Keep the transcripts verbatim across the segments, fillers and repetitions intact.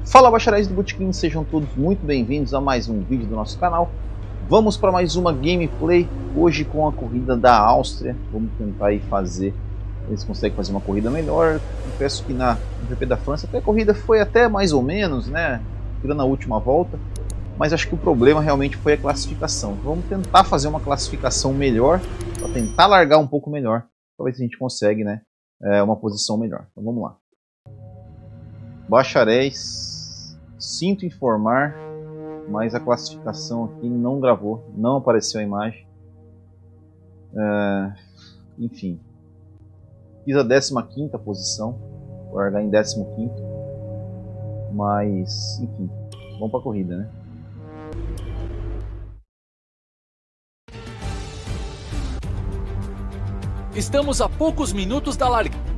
Fala, bacharéis do Botequim, sejam todos muito bem-vindos a mais um vídeo do nosso canal. Vamos para mais uma gameplay, hoje com a corrida da Áustria. Vamos tentar aí fazer, eles conseguem fazer uma corrida melhor. Confesso que na no G P da França até a corrida foi até mais ou menos, né, tirando a última volta. Mas acho que o problema realmente foi a classificação. Vamos tentar fazer uma classificação melhor, para tentar largar um pouco melhor, para ver se a gente consegue, né, é, uma posição melhor. Então vamos lá. Bacharéis, sinto informar, mas a classificação aqui não gravou, não apareceu a imagem. É, enfim, fiz a décima quinta posição, vou largar em décimo quinto, mas enfim, vamos para a corrida, né? Estamos a poucos minutos da largada.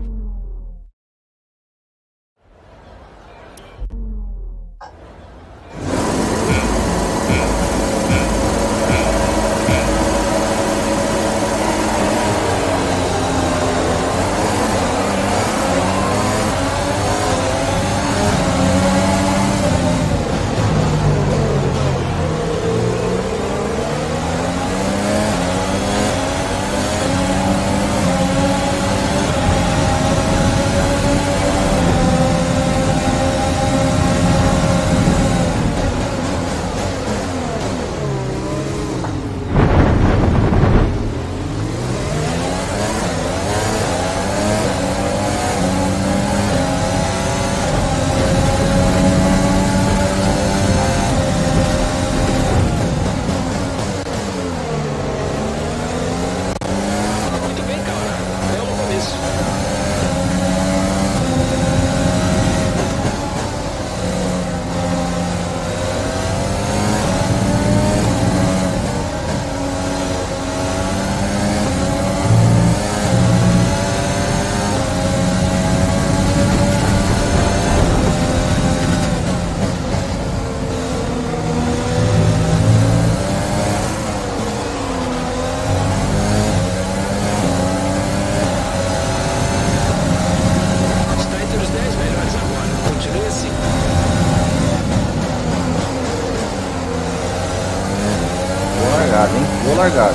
Vou largar.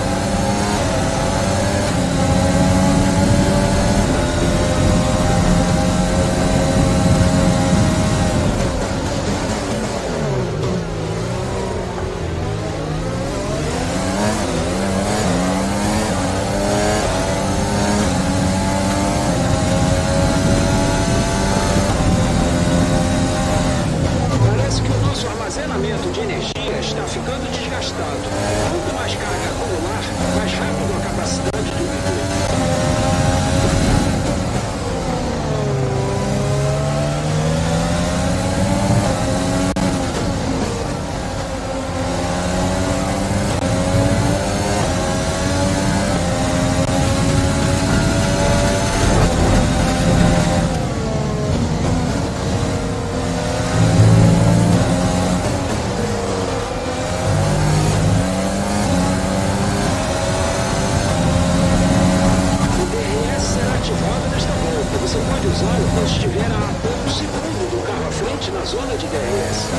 Parece que o nosso armazenamento de energia está ficando desgastado. Quanto mais carga acumular, mais rápido a capacidade do motor. Você pode usá-lo quando estiver a pouco segundo do carro à frente na zona de D R S.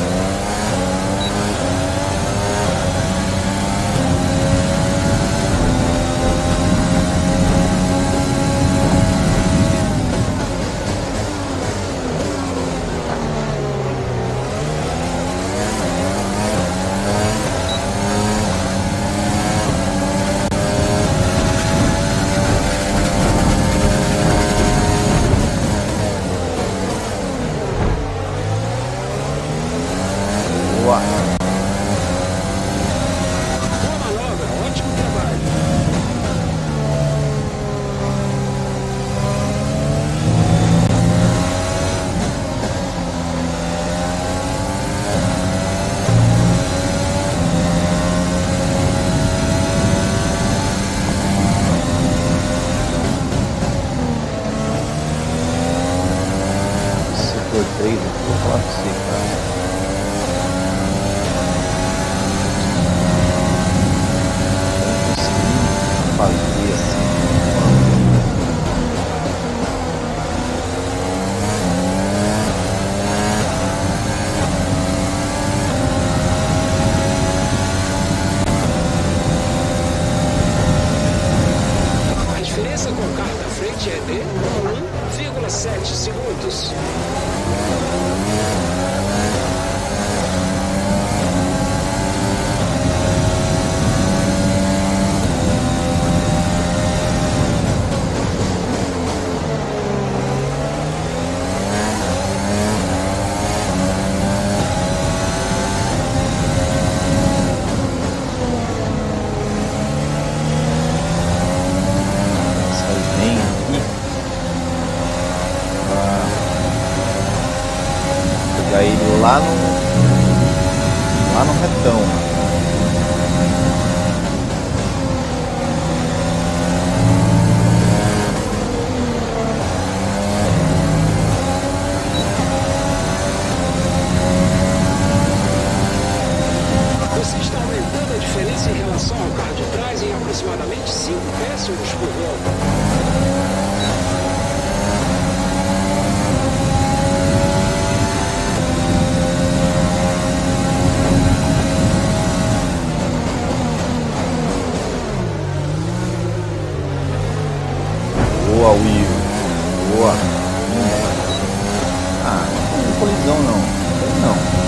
três, vou falar pra você, cara. Não consegui fazer assim. Pegar ele lá no, lá no retão. Você está aumentando a diferença em relação ao carro de trás em aproximadamente cinco décimos por volta. Boa, Will. Boa. Ah, não tem colisão não. Não.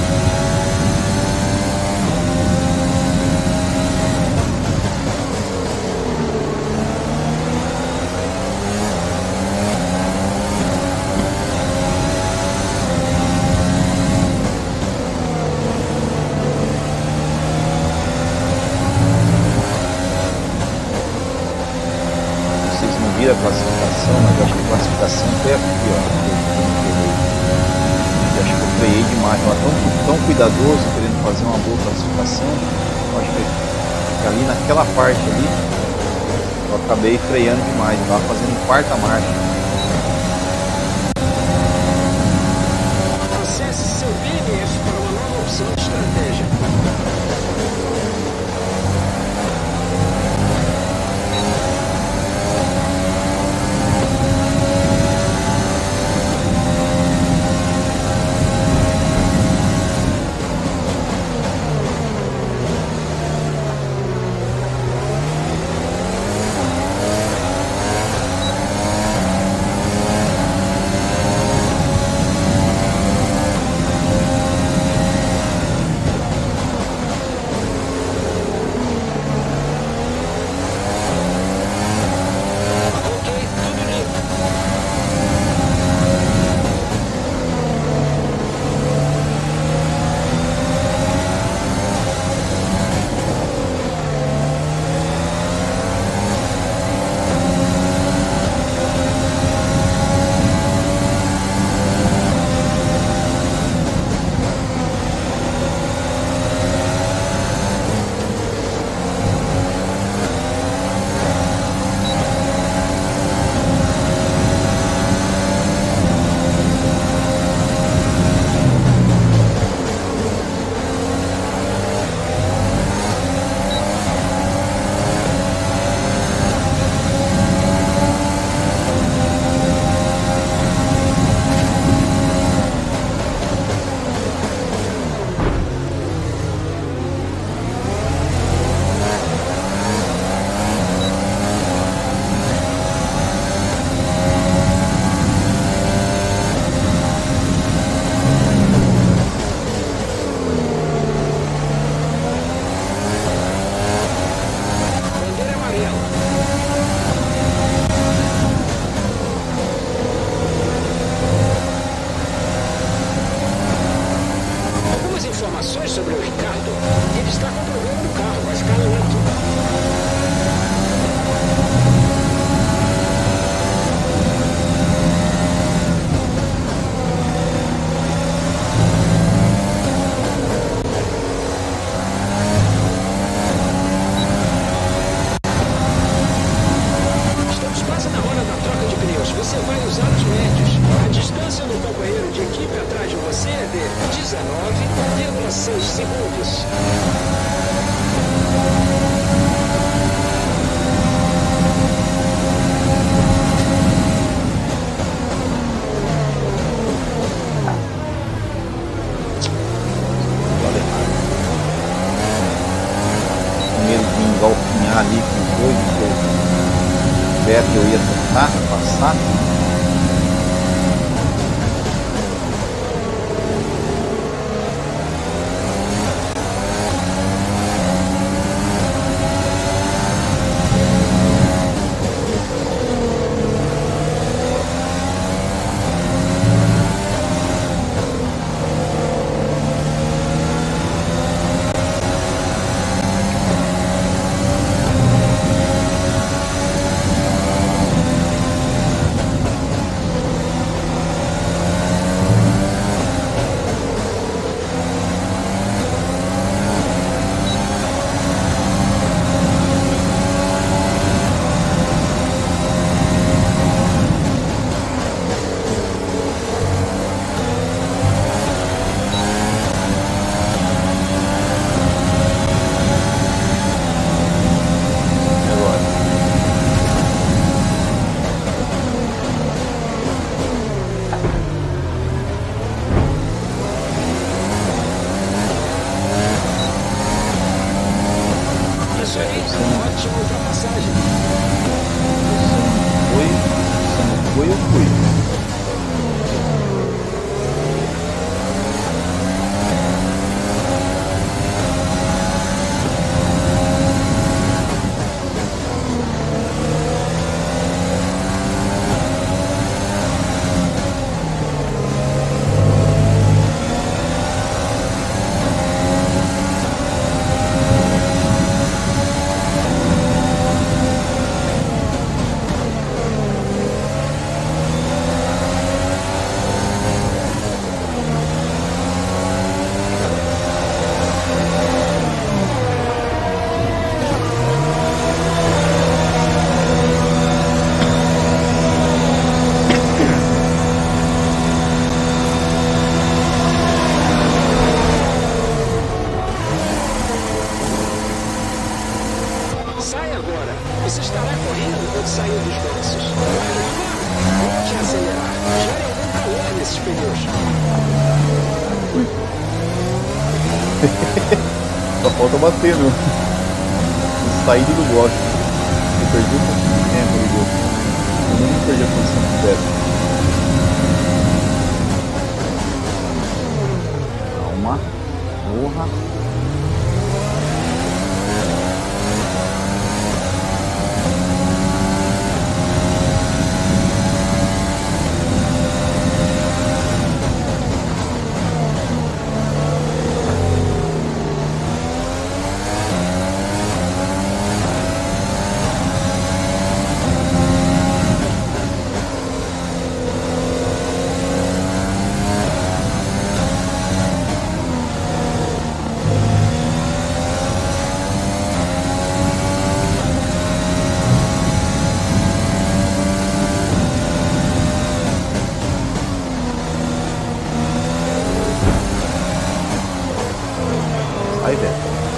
A classificação, mas acho que a classificação foi aqui, ó. Eu acho que eu freiei demais, eu tão, tão cuidadoso, querendo fazer uma boa classificação. Eu acho que ali naquela parte ali, eu acabei freando demais, eu estava fazendo quarta marcha. Acesse seu B N F para uma nova opção de estratégia. Sobre o Ricardo, ele está com problema no carro, vai ficar lento. Estamos quase na hora da troca de pneus. Você vai usar os médios. A distância do companheiro de equipe atrás de você é de dezenove vírgula seis segundos. Primeiro de engolfinhar ali com os dois, o Vettel ia tentar passar. Só falta bater no, no saída do bloco. Eu perdi o tempo do gol. Eu não perdi a posição do Beto. Calma. Porra. Aí, Beto.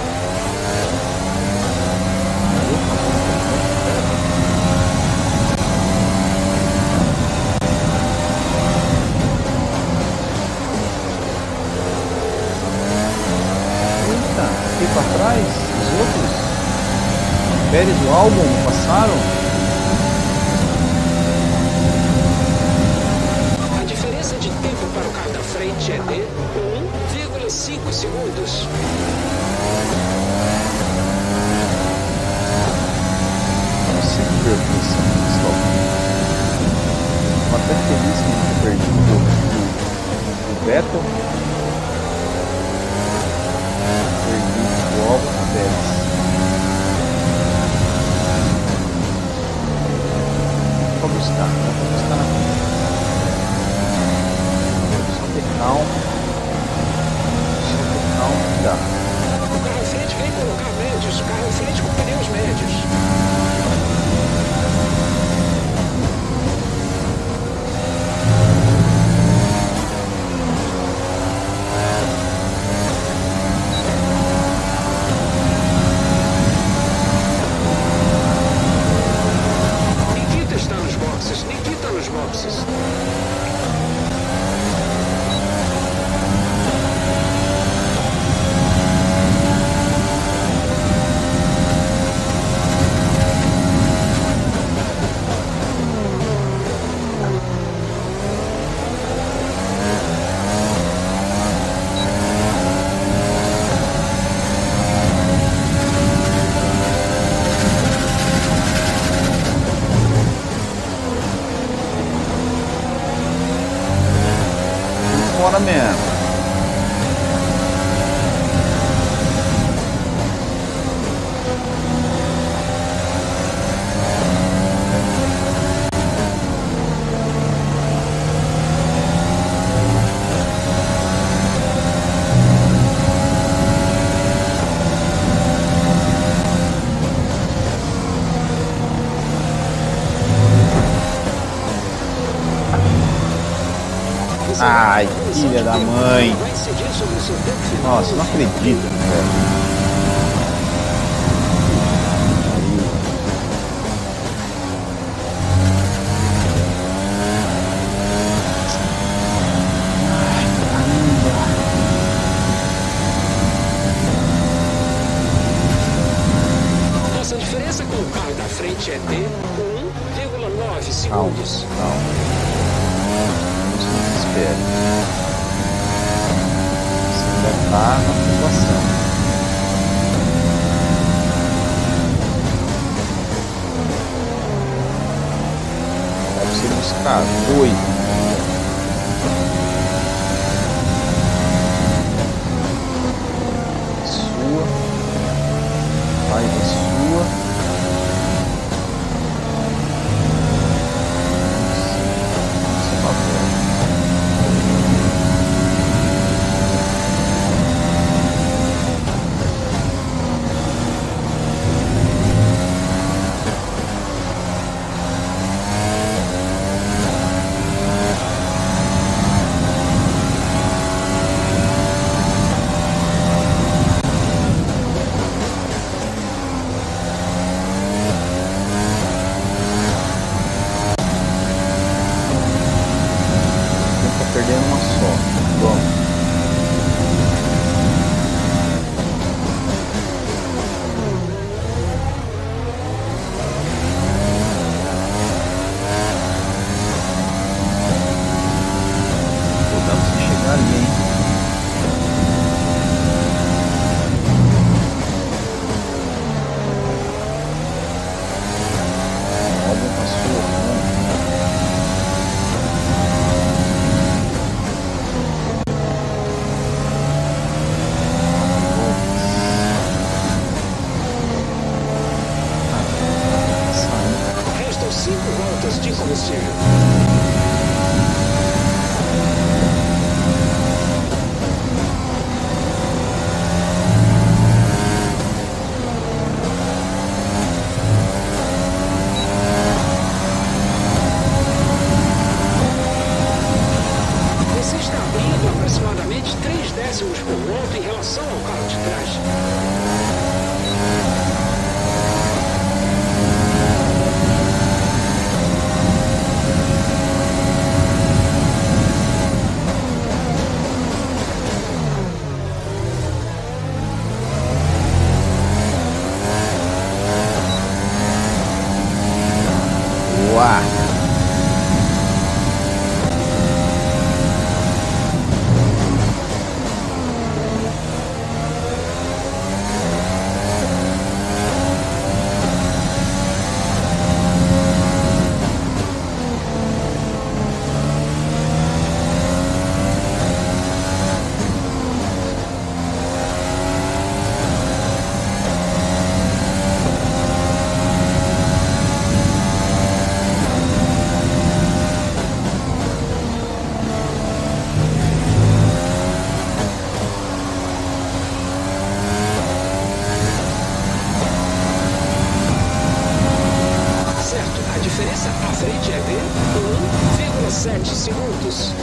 Eita, fiquei pra trás. Os outros. Pérez do álbum passaram. A diferença de tempo para o carro da frente é de um vírgula cinco segundos. Estou até feliz que não tenha perdido o Beto. Perdi o Álvaro Pérez. Dá pra buscar, dá pra buscar na frente. Só ter calma. Só ter calma que dá. O carro à frente vem colocar médios. O carro à frente com pneus médios. Bora mesmo. Ai, filha da mãe. Nossa, não acredito, velho. Nossa diferença com o carro da frente é de um vírgula nove segundos. Calma, calma. Espera. Você ainda está na situação. Dá para você buscar dois. Sua. Faz a sua. aproximadamente três décimos por volta em relação ao carro de trás. sete segundos.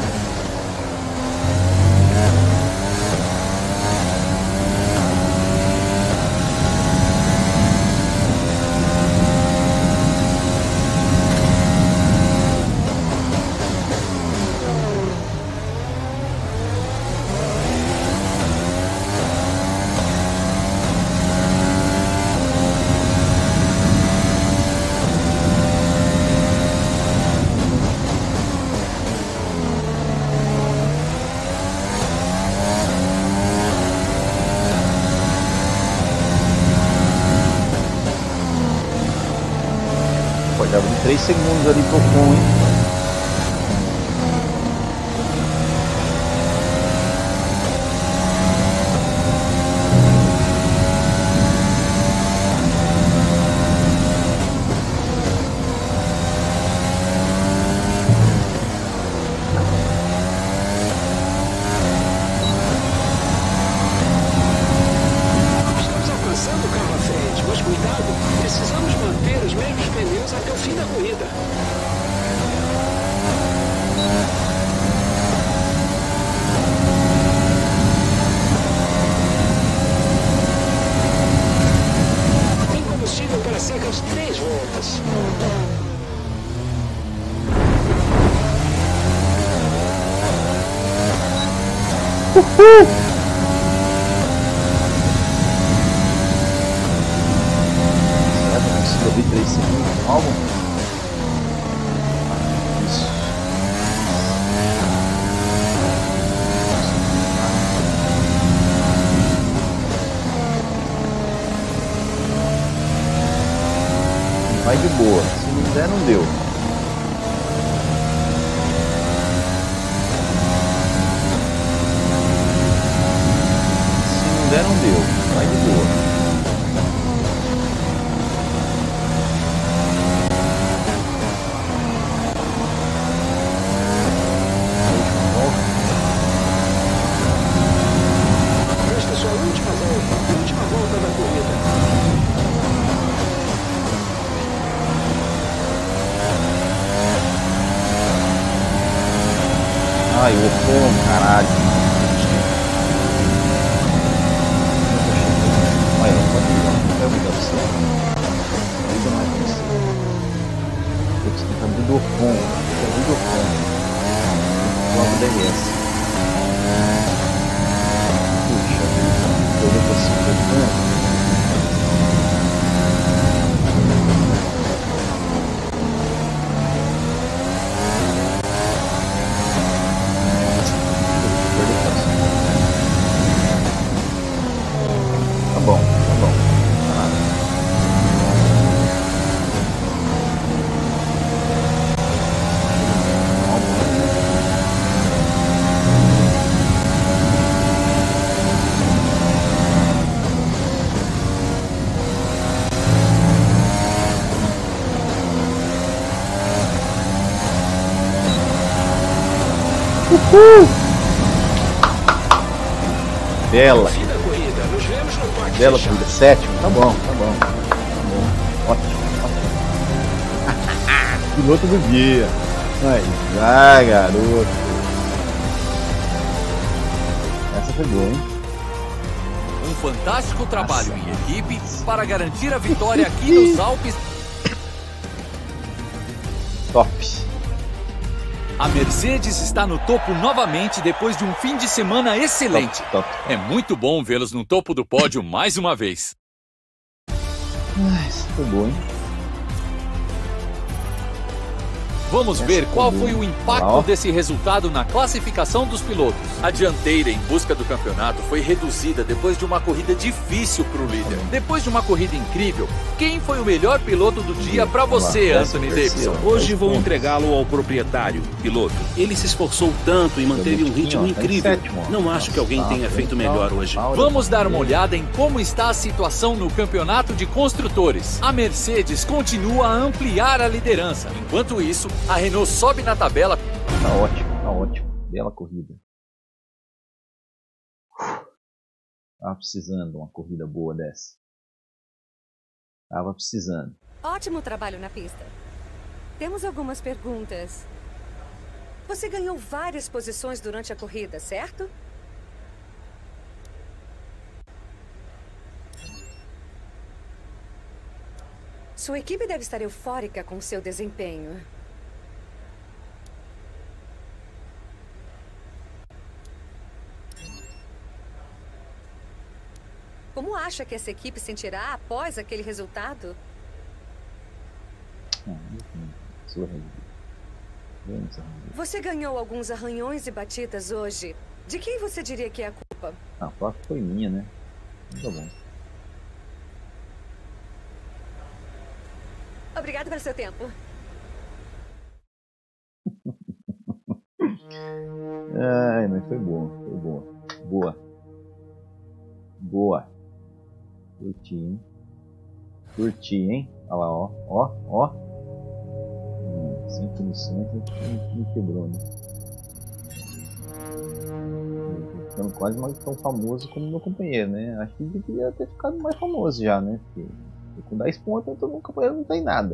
Dava de três segundos ali pro Ocon, hein? Estamos alcançando o carro à frente, mas cuidado, precisamos manter os mesmos pneus até o fim da corrida. Tem combustível para cerca de três voltas. Uhul! Será que eu consigo abrir três segundos no álbum? Isso. Vai de boa. Se não der, não deu. Se não der, não deu. Vai de boa. Esta é a sua última volta, última volta da corrida. Ai, o Ocon, caralho. Olha, pode ir, não é obrigação. Ainda mais que isso. Putz, tem que abrir do Ocon. Tem que abrir do Ocon. Logo D R S. Puxa vida, eu não consigo ver. Tá bom, tá bom. Ah. Uhul! Bela! Fim da corrida, nos vemos no parque Bela fechado. corrida, sétimo, tá bom, tá bom, tá bom, ótimo, ótimo. Piloto do dia, aí, vai garoto. pegou, hein? Um fantástico trabalho Nossa. em equipe para garantir a vitória aqui nos Alpes. Top. A Mercedes está no topo novamente depois de um fim de semana excelente. Top, top, top. É muito bom vê-los no topo do pódio mais uma vez. Ah, isso foi bom, hein? Vamos ver qual foi o impacto desse resultado na classificação dos pilotos. A dianteira em busca do campeonato foi reduzida depois de uma corrida difícil para o líder. Depois de uma corrida incrível, quem foi o melhor piloto do dia para você, Anthony Davidson? Hoje vou entregá-lo ao proprietário, piloto. Ele se esforçou tanto e manteve um ritmo incrível. Não acho que alguém tenha feito melhor hoje. Vamos dar uma olhada em como está a situação no campeonato de construtores. A Mercedes continua a ampliar a liderança. Enquanto isso, a Renault sobe na tabela. Tá ótimo, tá ótimo. Bela corrida. Tava precisando de uma corrida boa dessa. Tava precisando. Ótimo trabalho na pista. Temos algumas perguntas. Você ganhou várias posições durante a corrida, certo? Sua equipe deve estar eufórica com seu desempenho. Como acha que essa equipe sentirá após aquele resultado? Você ganhou alguns arranhões e batidas hoje. De quem você diria que é a culpa? Ah, a culpa foi minha, né? Tá bom. Obrigado pelo seu tempo. Ai, mas foi boa, foi boa. Boa. Boa. Curti, hein? Curti, hein? Olha lá, ó. Ó, ó. Hum, sem punições, me quebrou, né? Tô ficando quase mais tão famoso como meu companheiro, né? Acho que devia ter ficado mais famoso já, né? Porque com dez pontos, todo mundo companheiro não tem nada.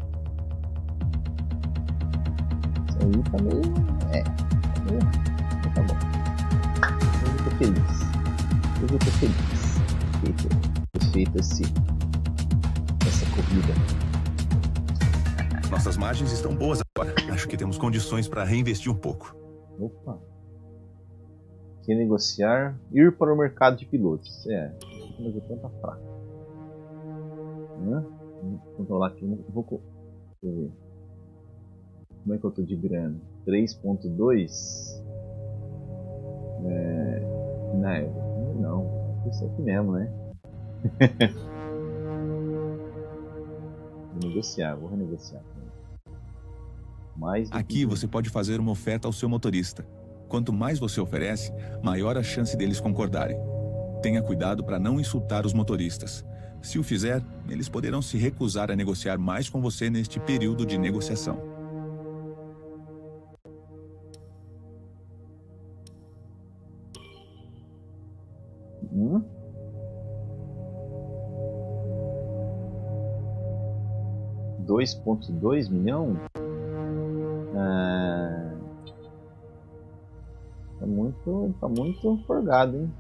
Isso aí tá meio... É. Tá meio... Tá bom. Eu tô feliz. Hoje eu tô feliz. Ter feito esse, essa corrida. Nossas margens estão boas agora. Acho que temos condições para reinvestir um pouco. Opa. Quer negociar? Ir para o mercado de pilotos. É. Mas o tempo tá fraco. Hã? Vou controlar aqui. Vou... Deixa eu ver. Como é que eu tô de grana? três ponto dois? É... Não. Não, isso aqui mesmo, né? Vou negociar, vou renegociar. Mais aqui você pode fazer uma oferta ao seu motorista. Quanto mais você oferece, maior a chance deles concordarem. Tenha cuidado para não insultar os motoristas. Se o fizer, eles poderão se recusar a negociar mais com você neste período de negociação. Hum? dois ponto dois milhão? Ah, tá muito, tá muito forgado, hein?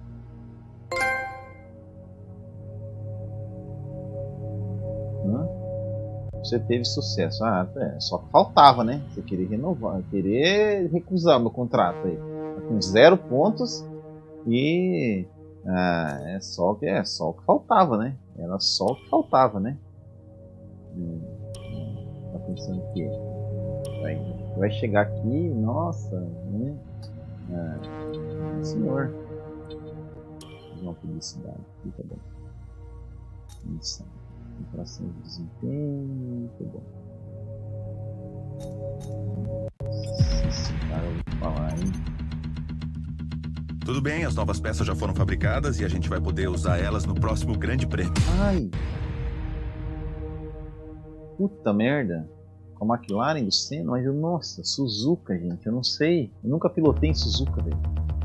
Hã? Você teve sucesso. Ah, é, só que faltava, né? Você queria renovar, querer recusar meu contrato aí. Tá com zero pontos e ah, é só que é só o que faltava, né? Era só o que faltava, né? Hum, hum, tá pensando que vai, vai chegar aqui, nossa, né? Ah, senhor, fazer uma publicidade aqui, tá bom? Isso, comparação de desempenho, tá bom? Esse cara eu vou falar, hein? Tudo bem, as novas peças já foram fabricadas e a gente vai poder usar elas no próximo Grande Prêmio. Ai! Puta merda! Com a McLaren do Senna, mas eu, nossa, Suzuka, gente, eu não sei. Eu nunca pilotei em Suzuka, velho.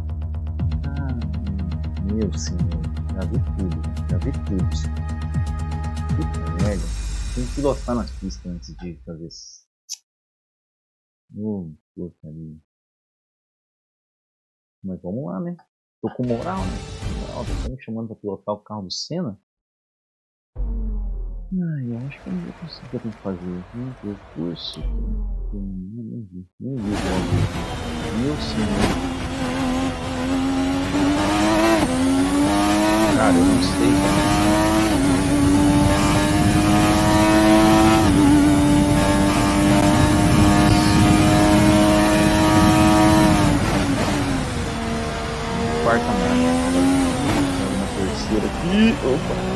Ah, meu senhor, já vi tudo, já vi tudo. Puta merda, tem que pilotar nas pistas antes de fazer isso. Oh, porcaria. Mas vamos lá, né? Tô com moral, né? Moral, tá me chamando pra pilotar o carro do Senna? Ai, eu acho que eu não vou conseguir o que eu tenho que fazer. Meu Deus, curso. Nem vi, nem vi o jogo. Meu senhor. Cara, eu não sei. Quarta marcha. Na terceira aqui. Opa.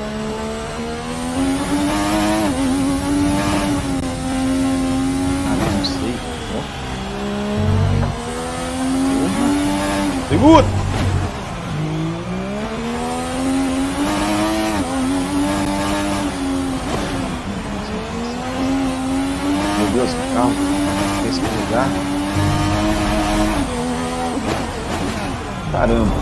Segura! Meu Deus, que carro! Esse lugar. Caramba!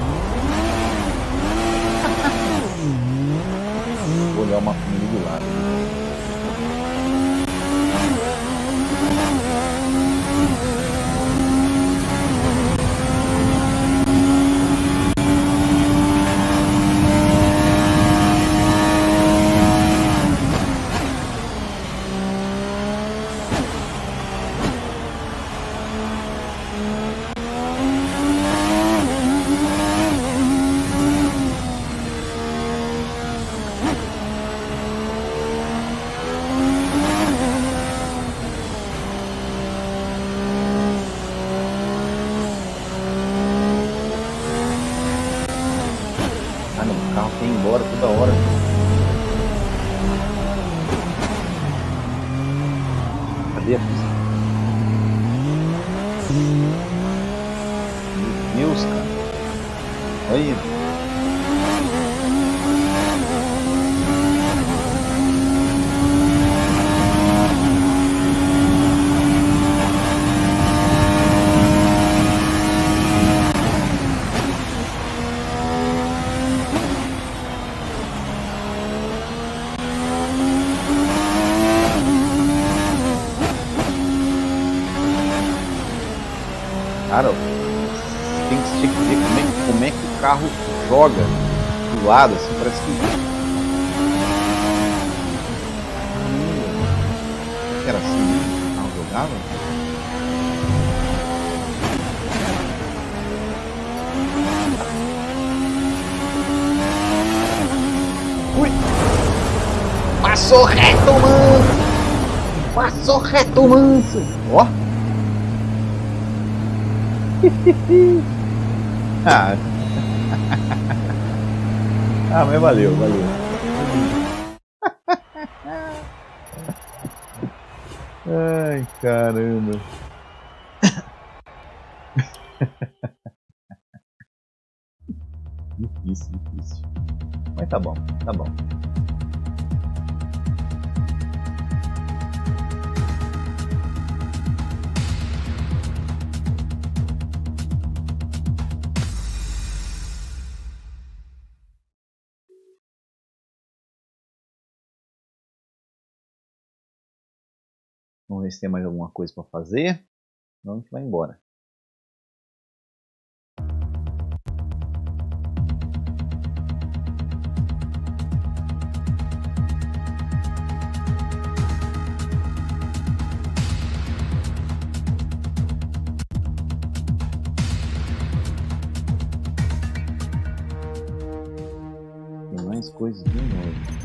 Vou olhar uma família do lado. Embora toda hora. Cadê a pista? Meu Deus, cara. Olha aí. Cara, tem que, tem que ver como é, como é que o carro joga do lado, assim, parece que... Hum, era assim mesmo que o carro jogava? Ui! Passou reto, manso! Passou reto, manso! Ó! ah. ah, mas valeu, valeu. Ai, caramba. Difícil, difícil. Mas tá bom, tá bom. Vamos ver se tem mais alguma coisa para fazer. Senão a gente vai embora. Tem mais coisas de novo.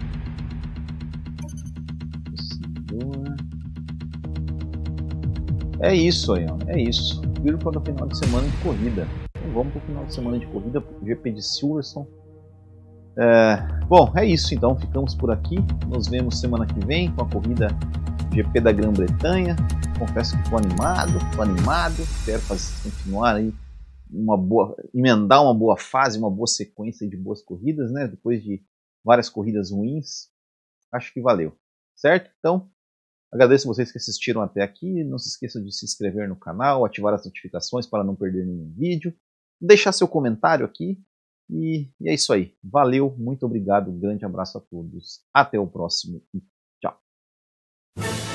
É isso aí, ó. É isso. Viro para o final de semana de corrida. Então vamos para o final de semana de corrida, para o G P de Silverstone. É... Bom, é isso então. Ficamos por aqui. Nos vemos semana que vem com a corrida G P da Grã-Bretanha. Confesso que estou animado, estou animado. Quero fazer, continuar aí uma boa, emendar uma boa fase, uma boa sequência de boas corridas, né? Depois de várias corridas ruins, acho que valeu, certo? Então, agradeço vocês que assistiram até aqui. Não se esqueçam de se inscrever no canal, ativar as notificações para não perder nenhum vídeo, deixar seu comentário aqui. E, e é isso aí. Valeu, muito obrigado, um grande abraço a todos. Até o próximo e tchau.